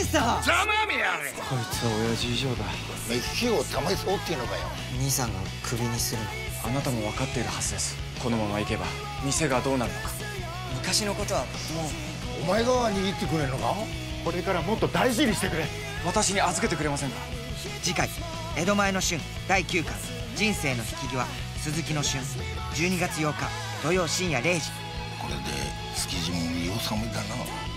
さん。 ざまみやれ。 こいつは親父以上だ。 目利きを試そうっていうのかよ。 兄さんがクビにするの。 あなたも分かっているはずです。このままいけば店がどうなるのか。 昔のことはもう。 お前が握ってくれんのか。 これからもっと大事にしてくれ。私に預けてくれませんか。 次回江戸前の旬第9巻人生の引き際鈴木の旬12月8日土曜深夜0時。 これで築地も見納めだな。